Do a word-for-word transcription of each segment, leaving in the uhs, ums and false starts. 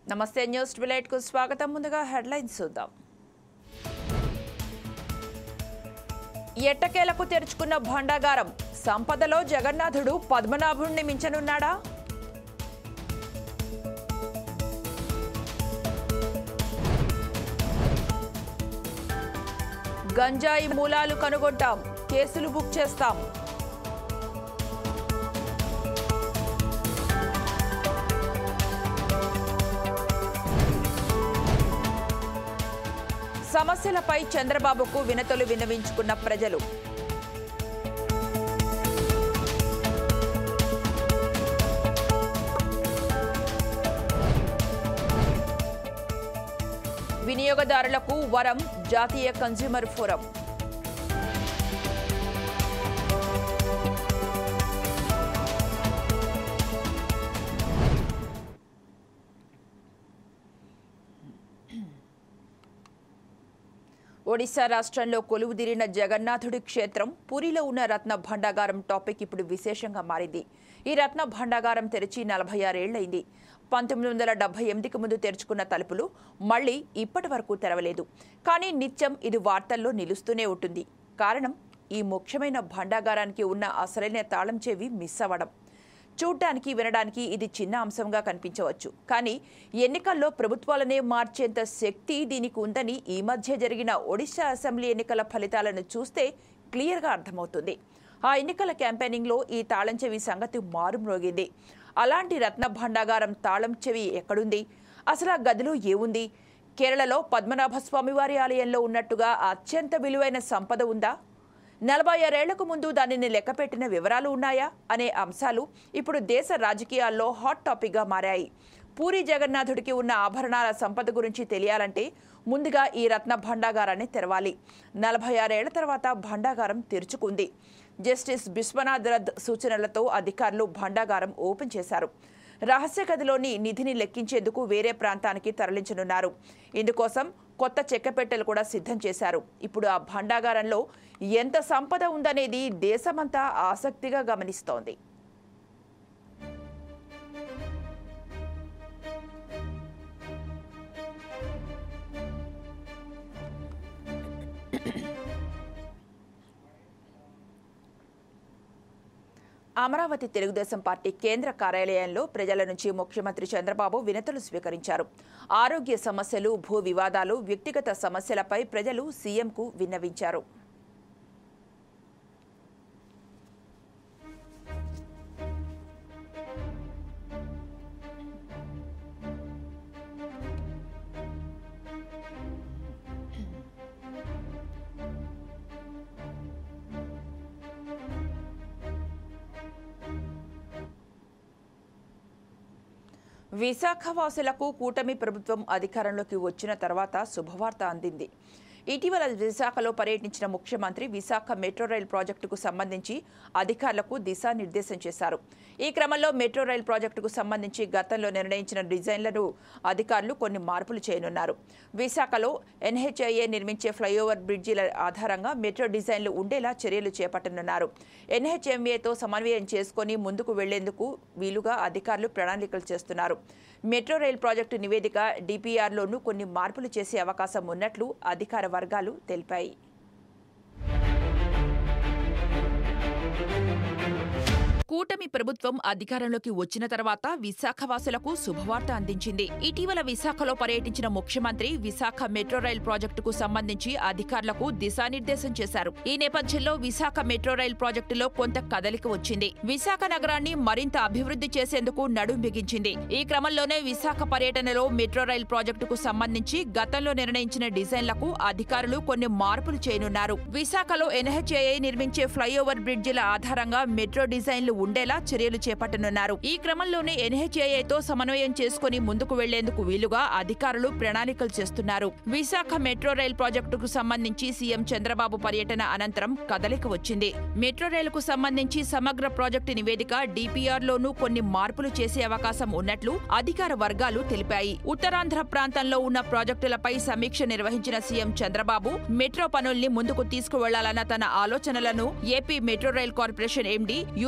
నమస్తే news twilight కు స్వాగతం. ముందుగా హెడ్లైన్స్ చూద్దాం. ఎట్టకేలకు తెరుచుకున్న భాండాగారం, సంపదలో జగన్నాథుడు పద్మనాభుణ్ణి మించనున్నాడా? గంజాయి మూలాలు కనుగొంటాం, కేసులు బుక్ చేస్తాం. సమస్యలపై చంద్రబాబుకు వినతులు విన్నవించుకున్న ప్రజలు. వినియోగదారులకు వరం, జాతీయ కన్స్యూమర్ ఫోరం. ఒడిశా రాష్ట్రంలో కొలువుదీరిన జగన్నాథుడి క్షేత్రం పూరిలో ఉన్న రత్న భాండాగారం టాపిక్ ఇప్పుడు విశేషంగా మారింది. ఈ రత్న భాండాగారం తెరిచి నలభై ఆరేళ్లైంది. పంతొమ్మిది వందల డెబ్బై ఎనిమిదికి ముందు తెరుచుకున్న తలుపులు మళ్లీ ఇప్పటి వరకు తెరవలేదు. కానీ నిత్యం ఇది వార్తల్లో నిలుస్తూనే ఉంటుంది. కారణం, ఈ ముఖ్యమైన భాండాగారానికి ఉన్న అసలైన తాళం చెవి మిస్ అవ్వడం. చూడ్డానికి, వినడానికి ఇది చిన్న అంశంగా కనిపించవచ్చు. కానీ ఎన్నికల్లో ప్రభుత్వాలనే మార్చేంత శక్తి దీనికి ఉందని ఈ మధ్య జరిగిన ఒడిశా అసెంబ్లీ ఎన్నికల ఫలితాలను చూస్తే క్లియర్గా అర్థమవుతుంది. ఆ ఎన్నికల క్యాంపెయినింగ్లో ఈ తాళం చెవి సంగతి మారుమ్రోగింది. అలాంటి రత్న భాండాగారం తాళం చెవి ఎక్కడుంది? అసలు ఆ గదిలో ఏముంది? కేరళలో పద్మనాభ స్వామివారి ఆలయంలో ఉన్నట్టుగా అత్యంత విలువైన సంపద ఉందా? నలభై ఆరేళ్లకు ముందు దానిని లెక్కపెట్టిన వివరాలు ఉన్నాయా అనే అంశాలు ఇప్పుడు దేశ రాజకీయాల్లో హాట్ టాపిక్గా మారాయి. పూరి జగన్నాథుడికి ఉన్న ఆభరణాల సంపద గురించి తెలియాలంటే ముందుగా ఈ రత్న భాండాగారాన్ని తెరవాలి. నలభై ఆరేళ్ల తర్వాత భాండాగారం తెరుచుకుంది. జస్టిస్ బిశ్వనాథ్ రథ్ సూచనలతో అధికారులు భాండాగారం ఓపెన్ చేశారు. రహస్య గదిలోని నిధిని లెక్కించేందుకు వేరే ప్రాంతానికి తరలించనున్నారు. ఇందుకోసం కొత్త చెక్కపెట్టెలు కూడా సిద్ధం చేశారు. ఇప్పుడు ఆ భాండాగారంలో ఎంత సంపద ఉందనేది దేశమంతా ఆసక్తిగా గమనిస్తోంది. అమరావతి తెలుగుదేశం పార్టీ కేంద్ర కార్యాలయంలో ప్రజల నుంచి ముఖ్యమంత్రి చంద్రబాబు వినతులు స్వీకరించారు. ఆరోగ్య సమస్యలు, భూ వివాదాలు, వ్యక్తిగత సమస్యలపై ప్రజలు సీఎంకు విన్నవించారు. విశాఖ వాసులకు కూటమి ప్రభుత్వం అధికారంలోకి వచ్చిన తర్వాత శుభవార్త అందింది. ఇటీవల విశాఖలో పర్యటించిన ముఖ్యమంత్రి విశాఖ మెట్రో రైల్ ప్రాజెక్టుకు సంబంధించి అధికారులకు దిశానిర్దేశం చేశారు. ఈ క్రమంలో మెట్రో రైల్ ప్రాజెక్టుకు సంబంధించి గతంలో నిర్ణయించిన డిజైన్లను అధికారులు కొన్ని మార్పులు చేయనున్నారు. విశాఖలో ఎన్హెచ్ఐఏ నిర్మించే ఫ్లైఓవర్ బ్రిడ్జిల ఆధారంగా మెట్రో డిజైన్లు ఉండేలా చర్యలు చేపట్టనున్నారు. ఎన్హెచ్ఎంఏతో సమన్వయం చేసుకుని ముందుకు వెళ్లేందుకు వీలుగా అధికారులు ప్రణాళికలు చేస్తున్నారు. మెట్రో రైల్ ప్రాజెక్టు నివేదిక డిపిఆర్లోనూ కొన్ని మార్పులు చేసే అవకాశం ఉన్నట్లు అధికార వర్గాలు తెలిపాయి. కూటమి ప్రభుత్వం అధికారంలోకి వచ్చిన తర్వాత విశాఖ వాసులకు శుభవార్త అందించింది. ఇటీవల విశాఖలో పర్యటించిన ముఖ్యమంత్రి విశాఖ మెట్రో రైల్ ప్రాజెక్టుకు సంబంధించి అధికారులకు దిశానిర్దేశం చేశారు. ఈ నేపథ్యంలో విశాఖ మెట్రో రైల్ ప్రాజెక్టులో కొంత కదలిక వచ్చింది. విశాఖ నగరాన్ని మరింత అభివృద్ధి చేసేందుకు నడుం బిగించింది. ఈ క్రమంలోనే విశాఖ పర్యటనలో మెట్రో రైల్ ప్రాజెక్టుకు సంబంధించి గతంలో నిర్ణయించిన డిజైన్లకు అధికారులు కొన్ని మార్పులు చేయనున్నారు. విశాఖలో ఎన్హెచ్ఏఐ నిర్మించే ఫ్లైఓవర్ బ్రిడ్జిల ఆధారంగా మెట్రో డిజైన్లు ఉండేలా చర్యలు చేపట్టనున్నారు. ఈ క్రమంలోనే ఎన్హెచ్ఏఐతో సమన్వయం చేసుకుని ముందుకు వెళ్లేందుకు వీలుగా అధికారులు ప్రణాళికలు చేస్తున్నారు. విశాఖ మెట్రో రైల్ ప్రాజెక్టుకు సంబంధించి సీఎం చంద్రబాబు పర్యటన అనంతరం కదలిక వచ్చింది. మెట్రో రైలుకు సంబంధించి సమగ్ర ప్రాజెక్టు నివేదిక డిపిఆర్లోనూ కొన్ని మార్పులు చేసే అవకాశం ఉన్నట్లు అధికార వర్గాలు తెలిపాయి. ఉత్తరాంధ్ర ప్రాంతంలో ఉన్న ప్రాజెక్టులపై సమీక్ష నిర్వహించిన సీఎం చంద్రబాబు మెట్రో పనుల్ని ముందుకు తీసుకువెళ్లాలన్న తన ఆలోచనలను AP metro rail corporation MD UJM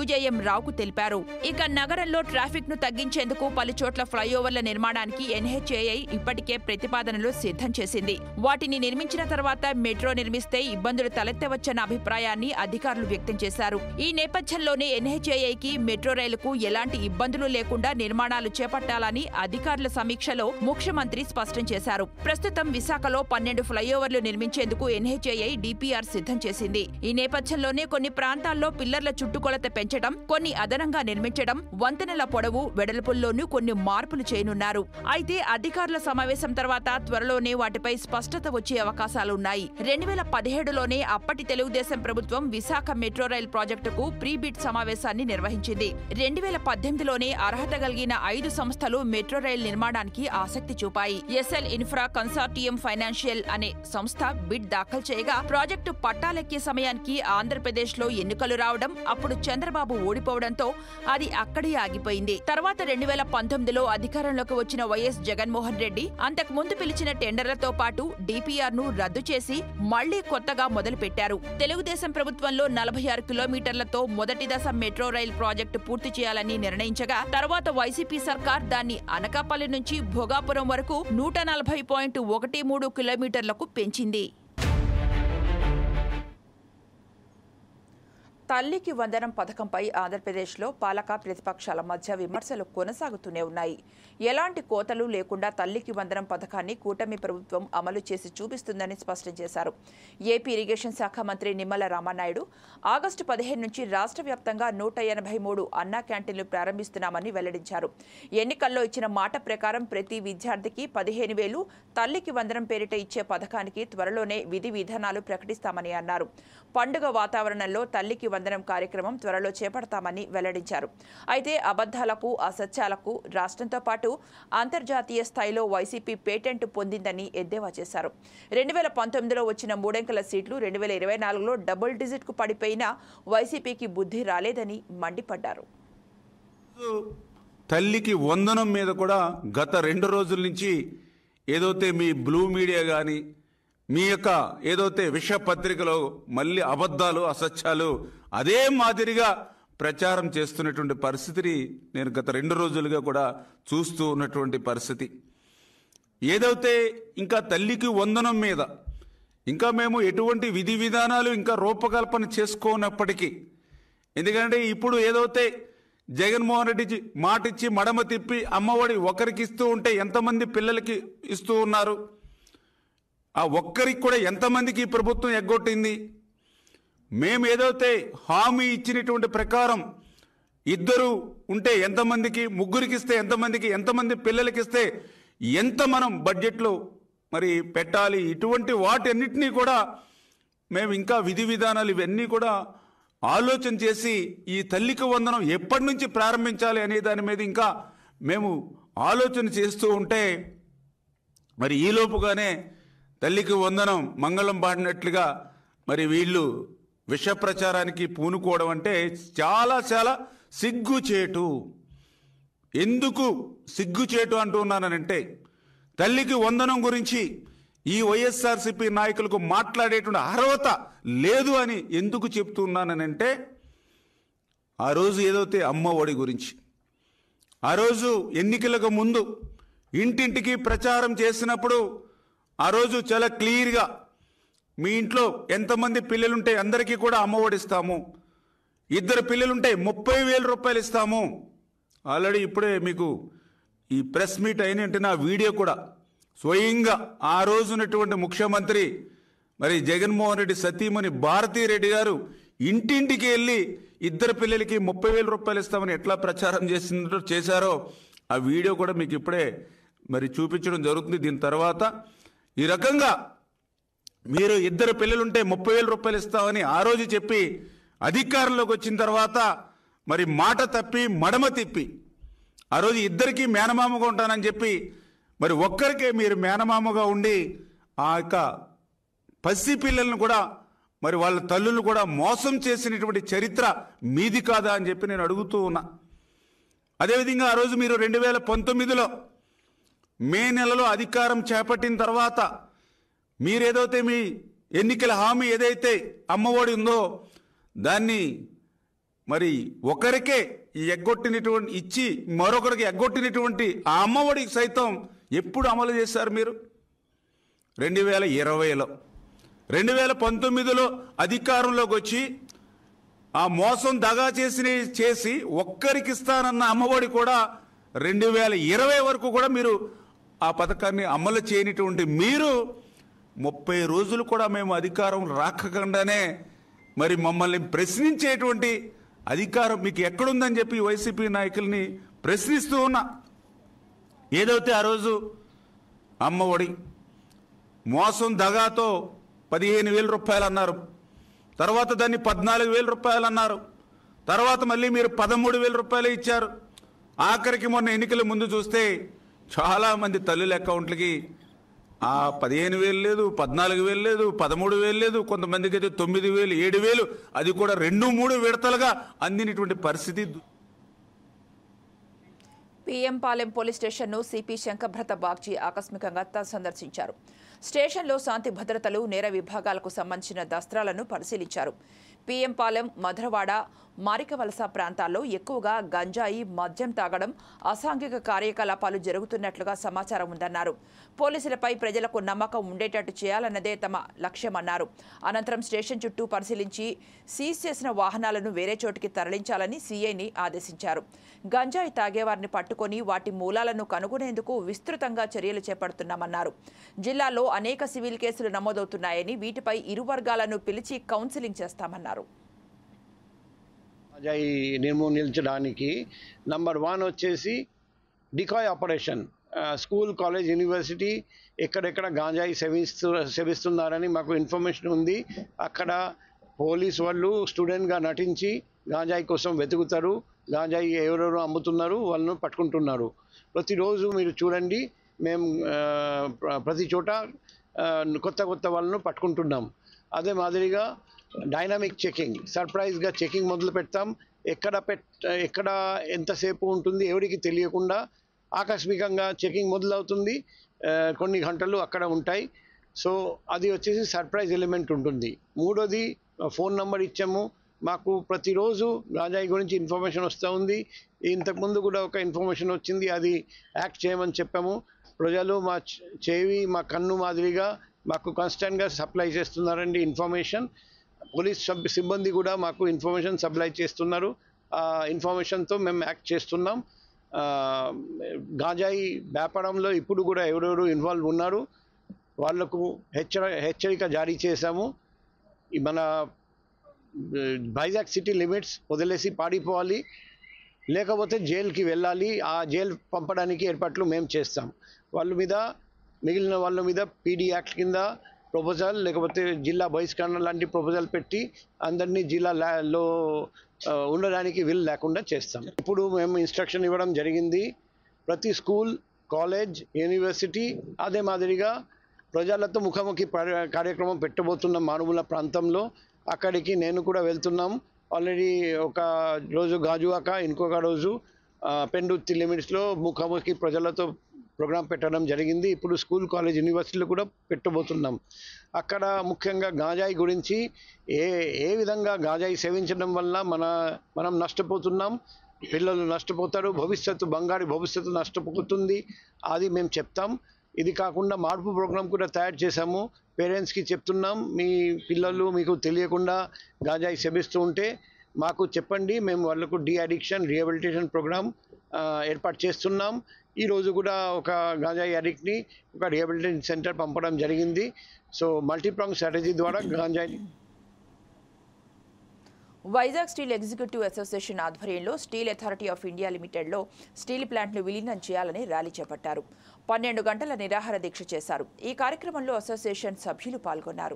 రావుకు తెలిపారు. ఇక నగరంలో ట్రాఫిక్ ను తగ్గించేందుకు పలు చోట్ల ఫ్లైఓవర్ల నిర్మాణానికి ఎన్హెచ్ఏఐ ఇప్పటికే ప్రతిపాదనలు సిద్ధం చేసింది. వాటిని నిర్మించిన తర్వాత మెట్రో నిర్మిస్తే ఇబ్బందులు తలెత్తవచ్చన్న అభిప్రాయాన్ని అధికారులు వ్యక్తం చేశారు. ఈ నేపథ్యంలోనే ఎన్హెచ్ఏఐకి మెట్రో రైలుకు ఎలాంటి ఇబ్బందులు లేకుండా నిర్మాణాలు చేపట్టాలని అధికారుల సమీక్షలో ముఖ్యమంత్రి స్పష్టం చేశారు. ప్రస్తుతం విశాఖలో పన్నెండు ఫ్లైఓవర్లు నిర్మించేందుకు ఎన్హెచ్ఏఐ డిపిఆర్ సిద్ధం చేసింది. ఈ నేపథ్యంలోనే కొన్ని ప్రాంతాల్లో పిల్లర్ల చుట్టుకొలత పెంచడం, కొన్ని అదనంగా నిర్మించడం, వంతెనల పొడవు వెడల్పుల్లోనూ కొన్ని మార్పులు చేయనున్నారు. అయితే అధికారుల సమావేశం తర్వాత త్వరలోనే వాటిపై స్పష్టత వచ్చే అవకాశాలున్నాయి. రెండు వేల పదిహేడులోనే అప్పటి తెలుగుదేశం ప్రభుత్వం విశాఖ మెట్రో రైల్ ప్రాజెక్టుకు ప్రీ బిడ్ సమావేశాన్ని నిర్వహించింది. రెండు వేల పద్దెనిమిదిలోనే అర్హత కలిగిన ఐదు సంస్థలు మెట్రో రైల్ నిర్మాణానికి ఆసక్తి చూపాయి. ఎస్ఎల్ ఇన్ఫ్రా కన్సార్టియం ఫైనాన్షియల్ అనే సంస్థ బిడ్ దాఖలు చేయగా ప్రాజెక్టు పట్టాలెక్కే సమయానికి ఆంధ్రప్రదేశ్ లో ఎన్నికలు రావడం, అప్పుడు చంద్రబాబు ఓడిపోవడంతో అది అక్కడే ఆగిపోయింది. తర్వాత రెండు వేల పంతొమ్మిదిలో అధికారంలోకి వచ్చిన వైఎస్ జగన్మోహన్ రెడ్డి అంతకు ముందు పిలిచిన టెండర్లతో పాటు డిపిఆర్ ను రద్దు చేసి మళ్లీ కొత్తగా మొదలుపెట్టారు. తెలుగుదేశం ప్రభుత్వంలో నలభై ఆరు కిలోమీటర్లతో మొదటి దశ మెట్రో రైల్ ప్రాజెక్టు పూర్తి చేయాలని నిర్ణయించగా తర్వాత వైసీపీ సర్కార్ దాన్ని అనకాపల్లి నుంచి భోగాపురం వరకు నూట నలభై పాయింట్ ఒకటి మూడు కిలోమీటర్లకు పెంచింది. తల్లికి వందనం పథకంపై ఆంధ్రప్రదేశ్లో పాలక ప్రతిపక్షాల మధ్య విమర్శలు కొనసాగుతూనే ఉన్నాయి. ఎలాంటి కోతలు లేకుండా తల్లికి వందనం పథకాన్ని కూటమి ప్రభుత్వం అమలు చేసి చూపిస్తుందని స్పష్టం చేశారు. ఏపీ ఇరిగేషన్ శాఖ మంత్రి నిమ్మల రామానాయుడు ఆగస్టు పదిహేను నుంచి రాష్ట్ర వ్యాప్తంగా నూట ఎనభై మూడు అన్నా క్యాంటీన్లు ప్రారంభిస్తున్నామని వెల్లడించారు. ఎన్నికల్లో ఇచ్చిన మాట ప్రకారం ప్రతి విద్యార్థికి పదిహేను వేలు తల్లికి వందనం పేరిట ఇచ్చే పథకానికి త్వరలోనే విధి విధానాలు ప్రకటిస్తామని అన్నారు. పండుగ వాతావరణంలో తల్లికి వందనం కార్యక్రమం త్వరలో చేపడతామని వెల్లడించారు. అయితే అబద్దాలకు, అసత్యాలకు రాష్ట్రంతో పాటు అంతర్జాతీయ స్థాయిలో వైసీపీ పేటెంట్ పొందిందని ఎద్దేవా చేశారు. రెండు వేల పంతొమ్మిదిలో వచ్చిన మూడంకెల సీట్లు రెండు వేల ఇరవై నాలుగులో డబుల్ డిజిట్ కు పడిపోయినా వైసీపీకి బుద్ధి రాలేదని మండిపడ్డారు. తల్లికి వందనం మీద కూడా గత రెండు రోజుల నుంచి ఏదైతే మీ బ్లూ మీడియా కానీ మీ యొక్క ఏదైతే విష పత్రికలో మళ్ళీ అబద్ధాలు, అసత్యాలు అదే మాదిరిగా ప్రచారం చేస్తున్నటువంటి పరిస్థితిని నేను గత రెండు రోజులుగా కూడా చూస్తూ ఉన్నటువంటి పరిస్థితి. ఏదైతే ఇంకా తల్లికి వందనం మీద ఇంకా మేము ఎటువంటి విధి విధానాలు ఇంకా రూపకల్పన చేసుకోనప్పటికీ, ఎందుకంటే ఇప్పుడు ఏదైతే జగన్మోహన్ రెడ్డి మాటిచ్చి మడమ తిప్పి అమ్మఒడి ఒకరికి ఇస్తూ ఉంటే ఎంతమంది పిల్లలకి ఇస్తూ ఉన్నారు, ఆ ఒక్కరికి కూడా ఎంతమందికి ప్రభుత్వం ఎగ్గొట్టింది. మేము ఏదైతే హామీ ఇచ్చినటువంటి ప్రకారం ఇద్దరు ఉంటే ఎంతమందికి, ముగ్గురికి ఇస్తే ఎంతమందికి, ఎంతమంది పిల్లలకి ఇస్తే ఎంత మనం బడ్జెట్లో మరి పెట్టాలి, ఇటువంటి వాటన్నిటినీ కూడా మేము ఇంకా విధి విధానాలు ఇవన్నీ కూడా ఆలోచన చేసి ఈ తల్లికి వందనం ఎప్పటి నుంచి ప్రారంభించాలి అనే దాని మీద ఇంకా మేము ఆలోచన చేస్తూ ఉంటే మరి ఈలోపుగానే తల్లికి వందనం మంగళం పాడినట్లుగా మరి వీళ్ళు విష ప్రచారానికి పూనుకోవడం అంటే చాలా చాలా సిగ్గుచేటు. ఎందుకు సిగ్గుచేటు అంటున్నానంటే తల్లికి వందనం గురించి ఈ వైఎస్ఆర్సీపీ నాయకులకు మాట్లాడేటువంటి అర్హత లేదు అని ఎందుకు చెప్తున్నానంటే, ఆ రోజు ఏదైతే అమ్మ ఒడి గురించి ఆ రోజు ఎన్నికలకు ముందు ఇంటింటికి ప్రచారం చేసినప్పుడు ఆ రోజు చాలా క్లియర్గా మీ ఇంట్లో ఎంతమంది పిల్లలుంటే అందరికీ కూడా అమ్మ ఒడి ఇస్తాము, ఇద్దరు పిల్లలుంటే ముప్పై వేల రూపాయలు ఇస్తాము. ఆల్రెడీ ఇప్పుడే మీకు ఈ ప్రెస్ మీట్ అయిన నా వీడియో కూడా స్వయంగా ఆ రోజునటువంటి ముఖ్యమంత్రి మరి జగన్మోహన్ రెడ్డి సతీమణి భారతీరెడ్డి గారు ఇంటింటికి వెళ్ళి ఇద్దరు పిల్లలకి ముప్పై వేల రూపాయలు ఇస్తామని ఎట్లా ప్రచారం చేసినట్టు చేశారో ఆ వీడియో కూడా మీకు ఇప్పుడే మరి చూపించడం జరుగుతుంది. దీని తర్వాత ఈ రకంగా మీరు ఇద్దరు పిల్లలుంటే ముప్పై వేల రూపాయలు ఇస్తామని ఆ రోజు చెప్పి అధికారంలోకి వచ్చిన తర్వాత మరి మాట తప్పి మడమ తిప్పి ఆ రోజు ఇద్దరికీ మేనమామగా ఉంటానని చెప్పి మరి ఒక్కరికే మీరు మేనమామగా ఉండి ఆ యొక్క పసి పిల్లలను కూడా మరి వాళ్ళ తల్లులను కూడా మోసం చేసినటువంటి చరిత్ర మీది కాదా అని చెప్పి నేను అడుగుతూ ఉన్నా. అదేవిధంగా ఆ రోజు మీరు రెండు వేల పంతొమ్మిదిలో మే నెలలో అధికారం చేపట్టిన తర్వాత మీరేదైతే మీ ఎన్నికల హామీ ఏదైతే అమ్మఒడి ఉందో దాన్ని మరి ఒకరికే ఈ ఎగ్గొట్టినటువంటి ఇచ్చి మరొకరికి ఎగ్గొట్టినటువంటి ఆ అమ్మఒడికి సైతం ఎప్పుడు అమలు చేశారు మీరు? రెండు వేల ఇరవైలో రెండు వేల పంతొమ్మిదిలో అధికారంలోకి వచ్చి ఆ మోసం దగా చేసి చేసి ఒక్కరికి ఇస్తానన్న అమ్మఒడి కూడా రెండు వేల ఇరవై వరకు కూడా మీరు ఆ పథకాన్ని అమలు చేయనటువంటి మీరు ముప్పై రోజులు కూడా మేము అధికారం రాకుండానే మరి మమ్మల్ని ప్రశ్నించేటువంటి అధికారం మీకు ఎక్కడుందని చెప్పి వైసీపీ నాయకుల్ని ప్రశ్నిస్తూ ఉన్నా. ఏదైతే ఆ రోజు అమ్మఒడి మోసం దగాతో పదిహేను వేల రూపాయలు అన్నారు, తర్వాత దాన్ని పద్నాలుగు వేల రూపాయలు అన్నారు, తర్వాత మళ్ళీ మీరు పదమూడు వేల రూపాయలు ఇచ్చారు. ఆఖరికి మొన్న ఎన్నికల ముందు చూస్తే చాలామంది తల్లుల అకౌంట్లకి ఆ పదిహేను వేలు లేదు, పద్నాలుగు వేలు లేదు, పదమూడు వేలు లేదు, కొంతమందికి అయితే తొమ్మిది వేలు ఏడు వేలు అది కూడా రెండు మూడు విడతలుగా అందినటువంటి పరిస్థితి. పీఎం పాలెం పోలీస్ స్టేషన్ను సిపి శంకభ్రత బాగ్చి ఆకస్మికంగా సందర్శించారు. స్టేషన్లో శాంతి భద్రతలు, నేర విభాగాలకు సంబంధించిన దస్త్రాలను పరిశీలించారు. పీఎం పాలెం, మధురవాడ, మారికవలస ప్రాంతాల్లో ఎక్కువగా గంజాయి, మద్యం తాగడం, అసాంఘిక కార్యకలాపాలు జరుగుతున్నట్లుగా సమాచారం ఉందన్నారు. పోలీసులపై ప్రజలకు నమ్మకం ఉండేటట్టు చేయాలన్నదే తమ లక్ష్యమన్నారు. అనంతరం స్టేషన్ చుట్టూ పరిశీలించి సీజ్ చేసిన వాహనాలను వేరే చోటికి తరలించాలని సీఐని ఆదేశించారు. గంజాయి తాగేవారిని పట్టుకొని వాటి మూలాలను కనుగొనేందుకు విస్తృతంగా చర్యలు చేపడుతున్నామన్నారు. జిల్లాలో అనేక సివిల్ కేసులు నమోదవుతున్నాయని, వీటిపై ఇరు వర్గాలను పిలిచి కౌన్సిలింగ్ చేస్తామన్నారు. గంజాయి నిర్మూలించడానికి నంబర్ వన్ వచ్చేసి decoy operation. School, college, university ఎక్కడెక్కడ గాంజాయి సేవిస్తు సేవిస్తున్నారని మాకు ఇన్ఫర్మేషన్ ఉంది. అక్కడ పోలీస్ వాళ్ళు స్టూడెంట్గా నటించి గాంజాయి కోసం వెతుకుతారు. గాంజాయి ఎవరెవరు అమ్ముతున్నారు వాళ్ళను పట్టుకుంటున్నారు. ప్రతిరోజు మీరు చూడండి, మేము ప్రతి చోట కొత్త కొత్త వాళ్ళను పట్టుకుంటున్నాం. అదే మాదిరిగా డైనామిక్ చెకింగ్, సర్ప్రైజ్గా చెకింగ్ మొదలు పెడతాం. ఎక్కడ పెట్ ఎక్కడ ఎంతసేపు ఉంటుంది ఎవరికి తెలియకుండా ఆకస్మికంగా చెకింగ్ మొదలవుతుంది. కొన్ని గంటలు అక్కడ ఉంటాయి. సో అది వచ్చేసి సర్ప్రైజ్ ఎలిమెంట్ ఉంటుంది. మూడోది ఫోన్ నెంబర్ ఇచ్చాము. మాకు ప్రతిరోజు గాంజాయి గురించి ఇన్ఫర్మేషన్ వస్తూ ఉంది. ఇంతకుముందు కూడా ఒక ఇన్ఫర్మేషన్ వచ్చింది, అది యాక్ట్ చేయమని చెప్పాము. ప్రజలు మా చెవి, మా కన్ను మాదిరిగా మాకు కాన్స్టెంట్గా సప్లై చేస్తున్నారండి ఇన్ఫర్మేషన్. పోలీస్ సిబ్బంది కూడా మాకు ఇన్ఫర్మేషన్ సప్లై చేస్తున్నారు. ఆ ఇన్ఫర్మేషన్తో మేము యాక్ట్ చేస్తున్నాం. గాంజాయి వ్యాపారంలో ఇప్పుడు కూడా ఎవరెవరు ఇన్వాల్వ్ ఉన్నారు వాళ్లకు హెచ్చర హెచ్చరిక జారీ చేశాము. మన వైజాగ్ సిటీ లిమిట్స్ వదిలేసి పాడిపోవాలి, లేకపోతే జైలుకి వెళ్ళాలి. ఆ జైలు పంపడానికి ఏర్పాట్లు మేము చేస్తాం. వాళ్ళ మీద, మిగిలిన వాళ్ళ మీద పీడీ యాక్ట్ కింద ప్రపోజల్, లేకపోతే జిల్లా బహిష్కరణ లాంటి ప్రపోజల్ పెట్టి అందరినీ జిల్లాలో ఉండడానికి వీలు లేకుండా చేస్తాం. ఇప్పుడు మేము ఇన్స్ట్రక్షన్ ఇవ్వడం జరిగింది. ప్రతి స్కూల్, కాలేజ్, యూనివర్సిటీ అదే మాదిరిగా ప్రజలతో ముఖాముఖి కార్యక్రమం పెట్టబోతున్నాం మారుమూల ప్రాంతంలో. అక్కడికి నేను కూడా వెళ్తున్నాం. ఆల్రెడీ ఒక రోజు గాజువాక, ఇంకొక రోజు పెండుర్తి లిమిట్స్లో ముఖాముఖి ప్రజలతో ప్రోగ్రాం పెట్టడం జరిగింది. ఇప్పుడు స్కూల్, కాలేజ్, యూనివర్సిటీలు కూడా పెట్టబోతున్నాం. అక్కడ ముఖ్యంగా గాంజాయి గురించి, ఏ ఏ విధంగా గాంజాయి సేవించడం వల్ల మన మనం నష్టపోతున్నాం, పిల్లలు నష్టపోతారు, భవిష్యత్తు, బంగారు భవిష్యత్తు నష్టపోతుంది, అది మేము చెప్తాం. ఇది కాకుండా మార్పు ప్రోగ్రాం కూడా తయారు చేశాము. పేరెంట్స్కి చెప్తున్నాం, మీ పిల్లలు మీకు తెలియకుండా గాంజాయి సేవిస్తూ ఉంటే మాకు చెప్పండి, మేము వాళ్ళకు డీ అడిక్షన్ రీహాబిలిటేషన్ ప్రోగ్రాం ఏర్పాటు చేస్తున్నాం. ఈరోజు కూడా ఒక గాంజాయి అడిక్ట్ని ఒక రీహాబిలిటేషన్ సెంటర్ పంపడం జరిగింది. సో మల్టీప్రాంగ్ స్ట్రాటజీ ద్వారా గాంజాయి. వైజాగ్ స్టీల్ ఎగ్జిక్యూటివ్ అసోసియేషన్ ఆధ్వర్యంలో స్టీల్ అథారిటీ ఆఫ్ ఇండియా లిమిటెడ్లో స్టీల్ ప్లాంట్ను విలీనం చేయాలని ర్యాలీ చేపట్టారు. పన్నెండు గంటల నిరాహార దీక్ష చేశారు. ఈ కార్యక్రమంలో అసోసియేషన్ సభ్యులు పాల్గొన్నారు.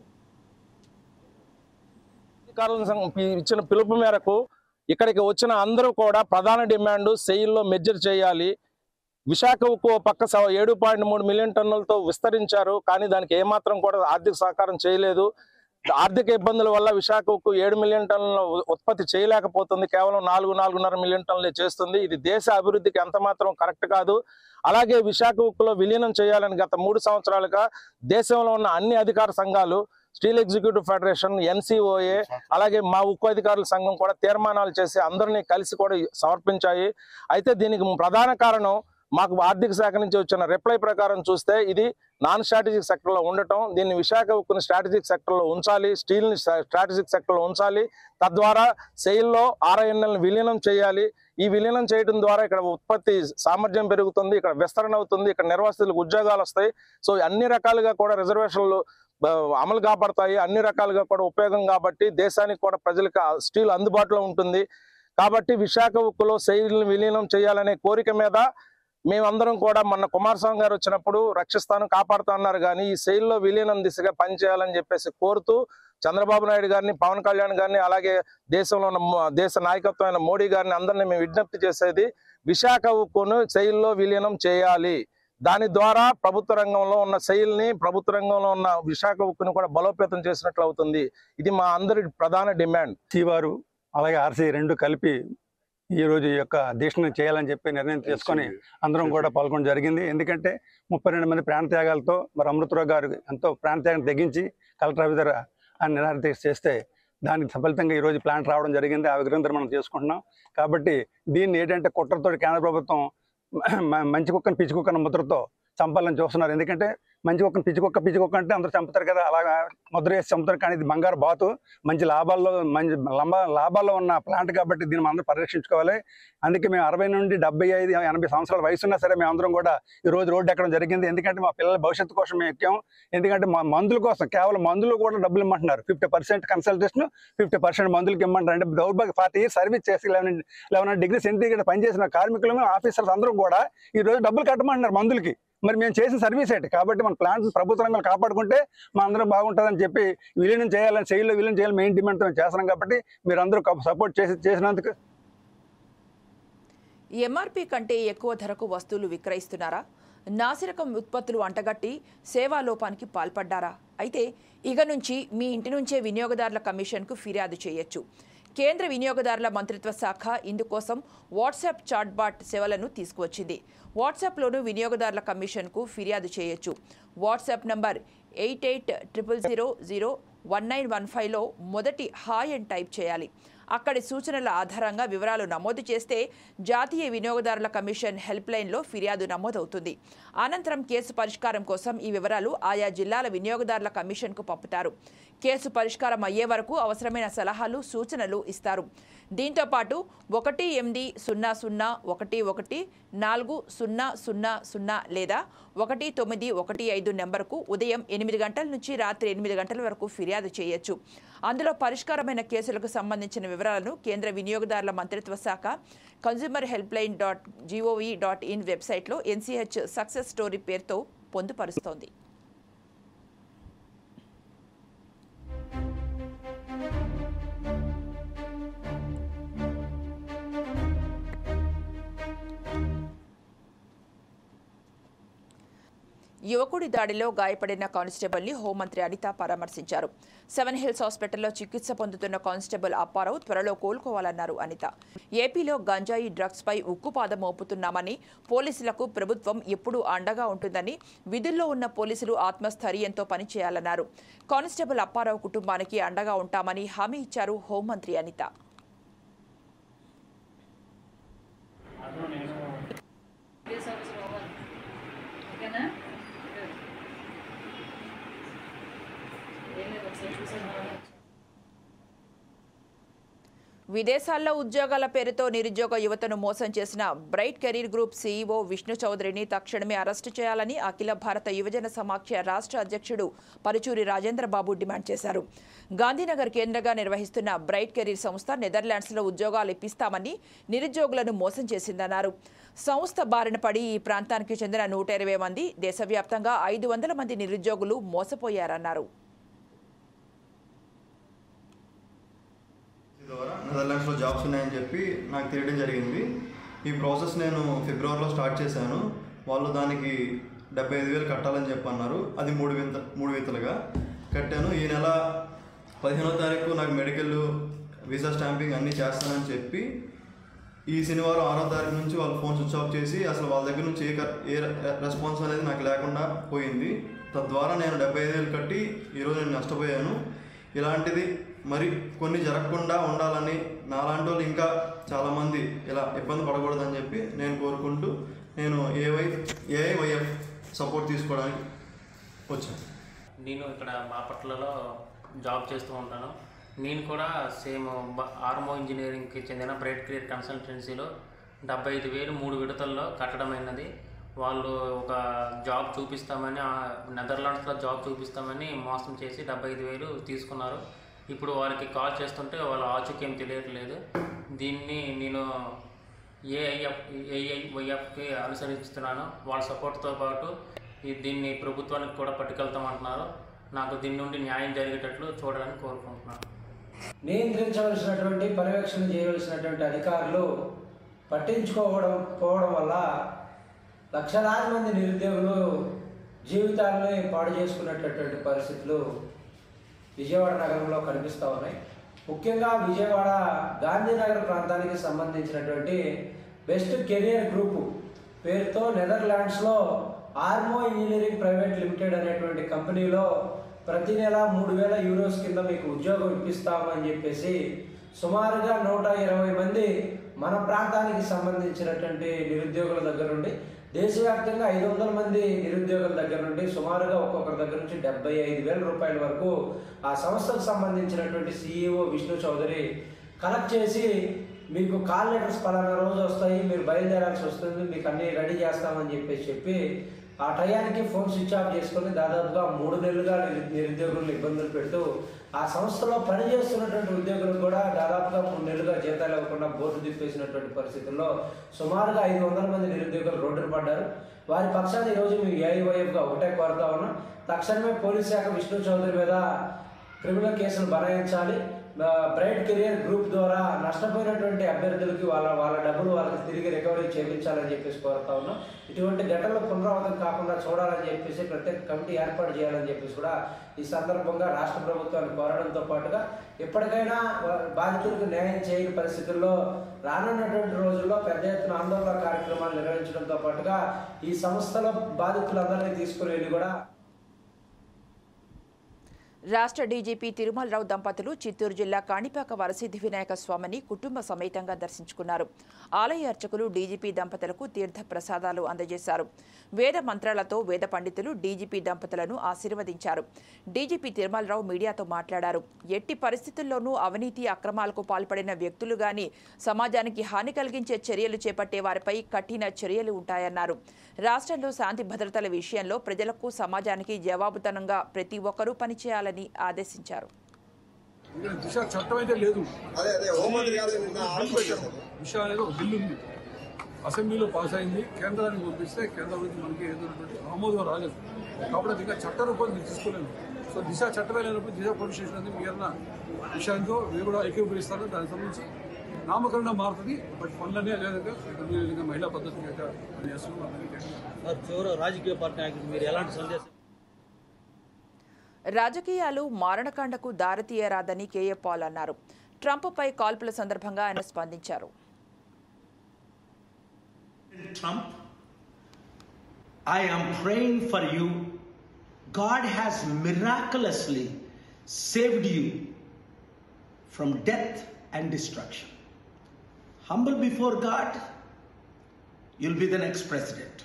ఇచ్చిన పిలుపు మేరకు ఇక్కడికి వచ్చిన అందరూ కూడా ప్రధాన డిమాండ్ సెయిల్లో మెర్జర్ చేయాలి. విశాఖ ఉక్కు పక్క ఏడు పాయింట్ మూడు మిలియన్ టన్నులతో విస్తరించారు, కానీ దానికి ఏమాత్రం కూడా ఆర్థిక సహకారం చేయలేదు. ఆర్థిక ఇబ్బందుల వల్ల విశాఖ ఉక్కు ఏడు మిలియన్ టన్నుల ఉత్పత్తి చేయలేకపోతుంది, కేవలం నాలుగు నాలుగున్నర మిలియన్ టన్నులే చేస్తుంది. ఇది దేశ అభివృద్ధికి ఎంత మాత్రం కరెక్ట్ కాదు. అలాగే విశాఖ ఉక్కులో విలీనం చేయాలని గత మూడు సంవత్సరాలుగా దేశంలో ఉన్న అన్ని అధికార సంఘాలు స్టీల్ ఎగ్జిక్యూటివ్ ఫెడరేషన్, ఎన్సిఓఏ, అలాగే మా ఉక్కు అధికారుల సంఘం కూడా తీర్మానాలు చేసి అందరినీ కలిసి కూడా సమర్పించాయి. అయితే దీనికి ప్రధాన కారణం మాకు ఆర్థిక శాఖ నుంచి వచ్చిన రిప్లై ప్రకారం చూస్తే ఇది నాన్ స్ట్రాటజిక్ సెక్టర్లో ఉండటం, దీన్ని విశాఖ ఉక్కుని స్ట్రాటజిక్ సెక్టర్లో ఉంచాలి, స్టీల్ని స్ట్రాటజిక్ సెక్టర్లో ఉంచాలి, తద్వారా సెయిల్లో ఆర్ఐఎన్ఎల్ని విలీనం చేయాలి. ఈ విలీనం చేయడం ద్వారా ఇక్కడ ఉత్పత్తి సామర్థ్యం పెరుగుతుంది, ఇక్కడ విస్తరణ అవుతుంది, ఇక్కడ నిర్వాసితులకు ఉద్యోగాలు వస్తాయి. సో అన్ని రకాలుగా కూడా రిజర్వేషన్లు అమలు కాపాడతాయి, అన్ని రకాలుగా కూడా ఉపయోగం కాబట్టి దేశానికి కూడా ప్రజలకు స్టీల్ అందుబాటులో ఉంటుంది. కాబట్టి విశాఖ ఉక్కులో సెయిల్ని విలీనం చేయాలనే కోరిక మీద మేమందరం కూడా మొన్న కుమారస్వామి గారు వచ్చినప్పుడు రక్షిస్తాను కాపాడుతా అన్నారు, కానీ ఈ సెయిల్లో విలీనం దిశగా పనిచేయాలని చెప్పేసి కోరుతూ చంద్రబాబు నాయుడు గారిని, పవన్ కళ్యాణ్ గారిని, అలాగే దేశంలో ఉన్న దేశ నాయకత్వమైన మోడీ గారిని అందరినీ మేము విజ్ఞప్తి చేసేది విశాఖ ఉక్కును సెయిల్లో విలీనం చేయాలి. దాని ద్వారా ప్రభుత్వ రంగంలో ఉన్న సెయిల్ని, ప్రభుత్వ రంగంలో ఉన్న విశాఖ ఉక్కును కూడా బలోపేతం చేసినట్లు అవుతుంది. ఇది మా అందరి ప్రధాన డిమాండ్. సివారు అలాగే ఆర్సీ రెండు కలిపి ఈ రోజు ఈ యొక్క దీక్షను చేయాలని చెప్పి నిర్ణయం తీసుకొని అందరం కూడా పాల్గొనడం జరిగింది. ఎందుకంటే ముప్పై రెండు మంది ప్రాణత్యాగాలతో మరి అమృతరావు గారు ఎంతో ప్రాణత్యాగం తెగించి కలెక్టర్ ఆఫీస్ దగ్గర ఆయన నిరాహార దీక్ష చేస్తే దానికి ఫలితంగా ఈరోజు ప్లాంట్ రావడం జరిగింది. ఆ విగ్రహం మనం చేసుకుంటున్నాం. కాబట్టి దీన్ని ఏంటంటే కుట్రతో కేంద్ర ప్రభుత్వం మంచి కుక్కను పిచ్చి కుక్కను ముద్రతో చంపాలని చూస్తున్నారు. ఎందుకంటే మంచి కుక్కను పిచ్చి కుక్క పిచ్చి కుక్క అంటే అందరూ చంపుతారు కదా, అలాగా ముద్ర వేసి చంపుతారు. కానీ ఇది బంగారు బాతు, మంచి లాభాల్లో మంచి లంబ లాభాల్లో ఉన్న ప్లాంట్ కాబట్టి దీన్ని మనం అందరూ పరిరక్షించుకోవాలి. అందుకే మేము అరవై నుండి డెబ్బై ఐదు ఎనభై సంవత్సరాల వయసు ఉన్నా సరే మేము అందరం కూడా ఈ రోజు రోడ్డు ఎక్కడం జరిగింది. ఎందుకంటే మా పిల్లల భవిష్యత్తు కోసం మేము ఎక్కాం. ఎందుకంటే మా మందుల కోసం కేవలం మందులు కూడా డబ్బులు ఇమ్మంటున్నారు. Fifty percent consultation, fifty percent మందులకి ఇమ్మంటారు. అంటే దౌర్భాగ్య ఫార్టీ ఇయర్స్ సర్వీస్ చేసి లెవెన్ లెవెన్ డిగ్రీ సెంటీగ్రేడ్ పనిచేసిన కార్మికులు, ఆఫీసర్స్ అందరూ కూడా ఈ రోజు డబ్బులు కట్టమంటున్నారు మందులకి. మరి మేము చేసిన సర్వీస్ ఏంటి? కాబట్టి మన ప్లాంట్స్ ప్రభుత్వ రంగాలు కాపాడుకుంటే మా అందరం బాగుంటుందని చెప్పి విలీనం చేయాలని, సెయిల్లో విలీనం చేయాలని మెయిన్ డిమాండ్తో మేము చేస్తున్నాం. కాబట్టి మీరు అందరూ సపోర్ట్ చేసి చేసినందుకు. ఎంఆర్పీ కంటే ఎక్కువ ధరకు వస్తువులు విక్రయిస్తున్నారా? నాసిరకం ఉత్పత్తులు అంటగట్టి సేవా లోపానికి పాల్పడ్డారా? అయితే ఇక నుంచి మీ ఇంటి నుంచే వినియోగదారుల కమిషన్కు ఫిర్యాదు చేయొచ్చు. కేంద్ర వినియోగదారుల మంత్రిత్వ శాఖ ఇందుకోసం వాట్సాప్ చాట్బాట్ సేవలను తీసుకువచ్చింది. వాట్సాప్లోనూ వినియోగదారుల కమిషన్కు ఫిర్యాదు చేయొచ్చు. WhatsApp number eight eight triple zero zero one nine one ఫైవ్లో మొదటి హాయ్ అని టైప్ చేయాలి. అక్కడి సూచనల ఆధారంగా వివరాలు నమోదు చేస్తే జాతీయ వినియోగదారుల కమిషన్ హెల్ప్ లైన్లో ఫిర్యాదు నమోదవుతుంది. అనంతరం కేసు పరిష్కారం కోసం ఈ వివరాలు ఆయా జిల్లాల వినియోగదారుల కమిషన్కు పంపుతారు. కేసు పరిష్కారం అయ్యే వరకు అవసరమైన సలహాలు, సూచనలు ఇస్తారు. దీంతో పాటు ఒకటి ఎనిమిది సున్నా సున్నా ఒకటి ఒకటి నాలుగు సున్నా సున్నా సున్నా లేదా ఒకటి తొమ్మిది ఒకటి ఐదు నెంబర్కు ఉదయం ఎనిమిది గంటల నుంచి రాత్రి ఎనిమిది గంటల వరకు ఫిర్యాదు చేయొచ్చు. అందులో పరిష్కారమైన కేసులకు సంబంధించిన వివరాలను కేంద్ర వినియోగదారుల మంత్రిత్వ శాఖ consumer helpline dot GOV dot in వెబ్సైట్లో ఎన్సీహెచ్ సక్సెస్ స్టోరీ పేరుతో పొందుపరుస్తోంది. యువకుడి దాడిలో గాయపడిన కానిస్టేబుల్ని హోంమంత్రి అనిత పరామర్శించారు. సెవెన్ హిల్స్ హాస్పిటల్లో చికిత్స పొందుతున్న కానిస్టేబుల్ అప్పారావు త్వరలో కోలుకోవాలన్నారు అనిత. ఏపీలో గంజాయి డ్రగ్స్ పై ఉక్కుపాదం మోపుతున్నామని, పోలీసులకు ప్రభుత్వం ఎప్పుడూ అండగా ఉంటుందని, విధుల్లో ఉన్న పోలీసులు ఆత్మస్థైర్యంతో పనిచేయాలన్నారు. కానిస్టేబుల్ అప్పారావు కుటుంబానికి అండగా ఉంటామని హామీ ఇచ్చారు హోంమంత్రి అనిత. విదేశాల్లో ఉద్యోగాల పేరుతో నిరుద్యోగ యువతను మోసం చేసిన bright career group CEO Vishnu చౌదరిని తక్షణమే అరెస్టు చేయాలని అఖిల భారత యువజన సమాఖ్య రాష్ట్ర అధ్యక్షుడు పరుచూరి రాజేంద్రబాబు డిమాండ్ చేశారు. గాంధీనగర్ కేంద్రంగా నిర్వహిస్తున్న బ్రైట్ కెరీర్ సంస్థ నెదర్లాండ్స్లో ఉద్యోగాలు ఇప్పిస్తామని నిరుద్యోగులను మోసం చేసిందన్నారు. సంస్థ బారిన పడి ఈ ప్రాంతానికి చెందిన నూట ఇరవై మంది, దేశవ్యాప్తంగా ఐదు వందల మంది నిరుద్యోగులు మోసపోయారన్నారు. ద్వారా నెదర్లాండ్స్లో జాబ్స్ ఉన్నాయని చెప్పి నాకు తెలియడం జరిగింది. ఈ ప్రాసెస్ నేను ఫిబ్రవరిలో స్టార్ట్ చేశాను. వాళ్ళు దానికి డెబ్బై ఐదు వేలు కట్టాలని చెప్పి అన్నారు. అది మూడు వింత మూడు వింతలుగా కట్టాను. ఈ నెల పదిహేనో తారీఖు నాకు మెడికల్ వీసా స్టాంపింగ్ అన్నీ చేస్తానని చెప్పి ఈ శనివారం ఆరో తారీఖు నుంచి వాళ్ళ ఫోన్ స్విచ్ ఆఫ్ చేసి అసలు వాళ్ళ దగ్గర నుంచి ఏ ఏ రెస్పాన్స్ అనేది నాకు లేకుండా పోయింది. తద్వారా నేను డెబ్బై ఐదు వేలు కట్టి ఈరోజు నేను నష్టపోయాను. ఇలాంటిది మరి కొన్ని జరగకుండా ఉండాలని నాలాంటి వాళ్ళు ఇంకా చాలామంది ఇలా ఇబ్బంది పడకూడదని చెప్పి నేను కోరుకుంటూ నేను ఏవై ఏఐవైఎఫ్ సపోర్ట్ తీసుకోవడానికి వచ్చాను. నేను ఇక్కడ బాపట్లలో జాబ్ చేస్తూ ఉంటాను. నేను కూడా సేమ్ ఆర్మో ఇంజనీరింగ్కి చెందిన బ్రైట్ క్రియేట్ కన్సల్టెన్సీలో డెబ్బై ఐదు వేలు మూడు విడతల్లో కట్టడమైనది. వాళ్ళు ఒక జాబ్ చూపిస్తామని నెదర్లాండ్స్లో జాబ్ చూపిస్తామని మోసం చేసి డెబ్బై ఐదు వేలు తీసుకున్నారు. ఇప్పుడు వాళ్ళకి కాల్ చేస్తుంటే వాళ్ళ ఆచూకేం తెలియట్లేదు. దీన్ని నేను ఏఐఎఫ్ ఏఐవైఎఫ్కి అనుసరిస్తున్నాను. వాళ్ళ సపోర్ట్తో పాటు దీన్ని ప్రభుత్వానికి కూడా పట్టుకెళ్తామంటున్నారు. నాకు దీని నుండి న్యాయం జరిగేటట్లు చూడాలని కోరుకుంటున్నాను. నియంత్రించవలసినటువంటి పర్యవేక్షణ చేయవలసినటువంటి అధికారులు పట్టించుకోవడం పోవడం వల్ల లక్షలాది మంది నిరుద్యోగులు జీవితాలని పాడు చేసుకున్నటువంటి పరిస్థితులు విజయవాడ నగరంలో కనిపిస్తూ ఉన్నాయి. ముఖ్యంగా విజయవాడ గాంధీనగర్ ప్రాంతానికి సంబంధించినటువంటి బెస్ట్ కెరియర్ గ్రూపు పేరుతో నెదర్లాండ్స్లో ఆర్మో ఇంజనీరింగ్ ప్రైవేట్ లిమిటెడ్ అనేటువంటి కంపెనీలో ప్రతి నెల మూడు వేల యూరోస్ కింద మీకు ఉద్యోగం ఇప్పిస్తామని చెప్పేసి సుమారుగా నూట ఇరవై మంది మన ప్రాంతానికి సంబంధించినటువంటి నిరుద్యోగుల దగ్గర నుండి దేశవ్యాప్తంగా ఐదు వందల మంది నిరుద్యోగుల దగ్గర నుండి సుమారుగా ఒక్కొక్కరి దగ్గర నుంచి డెబ్బై ఐదు వేల రూపాయల వరకు ఆ సంస్థకు సంబంధించినటువంటి సిఇఓ విష్ణు చౌదరి కలెక్ట్ చేసి మీకు కాల్ లెటర్స్ పలానా రోజు వస్తాయి, మీరు బయలుదేరాల్సి వస్తుంది, మీకు అన్ని రెడీ చేస్తామని చెప్పేసి చెప్పి ఆ టయానికి ఫోన్ స్విచ్ ఆఫ్ చేసుకొని దాదాపుగా మూడు నెలలుగా నిరుద్యోగులను ఇబ్బందులు పెడుతూ ఆ సంస్థలో పనిచేస్తున్నటువంటి ఉద్యోగులకు కూడా దాదాపుగా మూడు నెలలుగా జీతాలు ఇవ్వకుండా బోర్డు తిప్పేసినటువంటి పరిస్థితుల్లో సుమారుగా ఐదు వందల మంది నిరుద్యోగులు రోడ్డున పడ్డారు. వారి పక్షాన్ని ఈరోజు మేము ఏఐవైఎఫ్గా ఒకటే కోరుతా ఉన్నాం. తక్షణమే పోలీస్ శాఖ విష్ణు చౌదరి మీద క్రిమినల్ కేసులు బనాయించాలి. బ్రైట్ కెరియర్ గ్రూప్ ద్వారా నష్టపోయినటువంటి అభ్యర్థులకి వాళ్ళ వాళ్ళ డబ్బులు వాళ్ళకి తిరిగి రికవరీ చేయించాలని చెప్పేసి కోరుతా ఉన్నాం. ఇటువంటి ఘటనలు పునరావృతం కాకుండా చూడాలని చెప్పేసి ప్రత్యేక కమిటీ ఏర్పాటు చేయాలని చెప్పేసి కూడా ఈ సందర్భంగా రాష్ట్ర ప్రభుత్వాన్ని కోరడంతో పాటుగా ఎప్పటికైనా బాధితులకు న్యాయం చేయని పరిస్థితుల్లో రానున్నటువంటి రోజుల్లో పెద్ద ఎత్తున ఆందోళన కార్యక్రమాలు నిర్వహించడంతో పాటుగా ఈ సంస్థల బాధితులందరినీ తీసుకుని వెళ్ళి కూడా రాష్ట్ర డీజీపీ తిరుమలరావు దంపతులు చిత్తూరు జిల్లా కాణిపాక వరసిద్ధి వినాయక స్వామిని కుటుంబ సమేతంగా దర్శించుకున్నారు. ఆలయ అర్చకులు డీజీపీ దంపతులకు తీర్థ ప్రసాదాలు అందజేశారు. వేద మంత్రాలతో వేద పండితులు డీజీపీ దంపతులను ఆశీర్వదించారు. డీజీపీ తిరుమలరావు మీడియాతో మాట్లాడారు. ఎట్టి పరిస్థితుల్లోనూ అవినీతి అక్రమాలకు పాల్పడిన వ్యక్తులు గాని సమాజానికి హాని కలిగించే చర్యలు చేపట్టే వారిపై కఠిన చర్యలు ఉంటాయన్నారు. రాష్ట్రంలో శాంతి భద్రతల విషయంలో ప్రజలకు సమాజానికి జవాబుతనంగా ప్రతి ఒక్కరూ పనిచేయాలని ఆదేశించారు. దిశ చట్టం అయితే లేదు, దిశ అనేది ఒక బిల్లు ఉంది, అసెంబ్లీలో పాస్ అయింది, కేంద్రానికి పంపిస్తే కేంద్రం నుంచి మనకి ఏదైనటువంటి ఆమోదం రాలేదు. కాబట్టి అది ఇంకా చట్ట రూపాయలు తీసుకోలేదు. సో దిశ చట్టమే లేనప్పుడు దిశ పోలీస్ స్టేషన్ అనేది మిగిలిన విషయంతో మీరు కూడా ఏకీభవిస్తారు. దానికి సంబంధించి నామకరణ మారుతుంది, బట్ పనులనే లేదా మహిళా పద్ధతి రాజకీయ పార్టీ మీరు ఎలాంటి సందేశం? రాజకీయాలు మారణకాండకు దారితీయరాదని కేఏ పాల్ అన్నారు. ట్రంప్పై కాల్పుల సందర్భంగా ఆయన స్పందించారు. Trump, I am praying for you. God has miraculously saved you from death and destruction. Humble before God, you'll be the next president.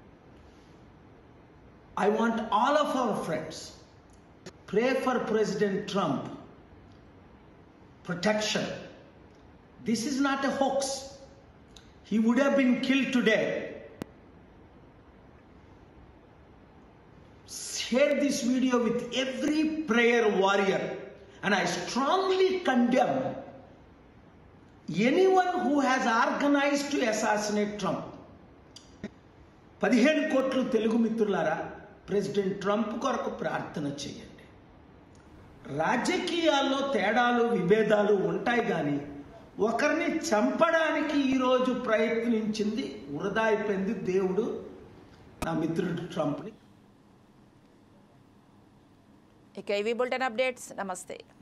I want all of our friends pray for President Trump. Protection. This is not a hoax. He would have been killed today. Share this video with every prayer warrior, and I strongly condemn anyone who has organized to assassinate Trump. పదిహేను కోట్లు తెలుగు మిత్రులారా, president Trump కొరకు ప్రార్థన చేయండి. రాజకీయాల్లో తేడాలు విభేదాలు ఉంటాయి, కానీ ఒకరిని చంపడానికి ఈరోజు ప్రయత్నించింది వృధా అయిపోయింది. దేవుడు నా మిత్రుడు ట్రంప్ని. ఇక ఇవి బులెటిన్ అప్డేట్స్. నమస్తే.